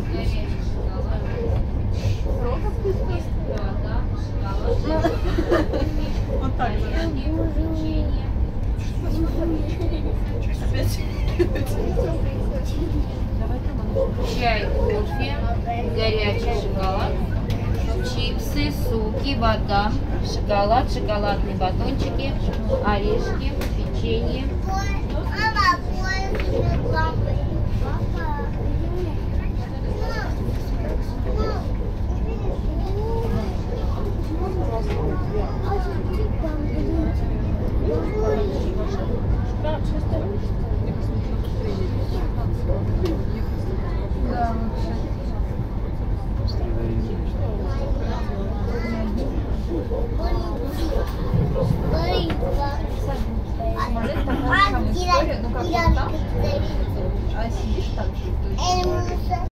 Вот так. Чай, кофе, горячий шоколад, чипсы, суки, вода, шоколад, шоколадные батончики, орешки, печенье. Ну, как там? А сидишь там?